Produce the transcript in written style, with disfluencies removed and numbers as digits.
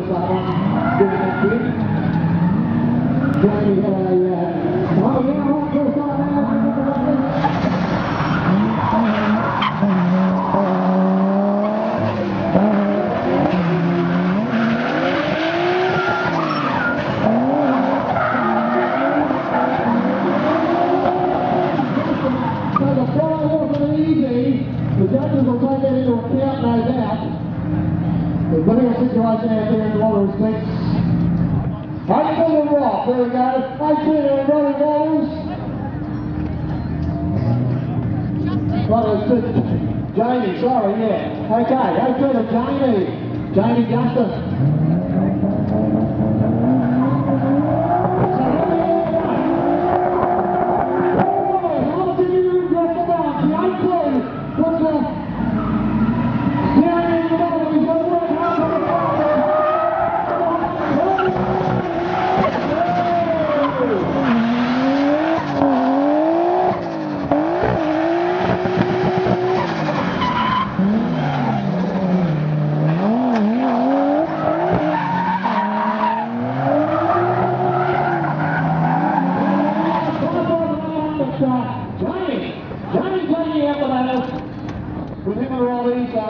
noticed that one doing that kid. Jamie had a, oh yeah, what goes on there? So the fly wasn't easy. The judges will take that into account, no doubt. But putting a situation out there in a lot of respects. 18 and Rock, there we go. 18 and Robbie Walters. Right, it's good. Jamie, sorry, yeah. Okay, 18 and Jamie. Jamie Justin.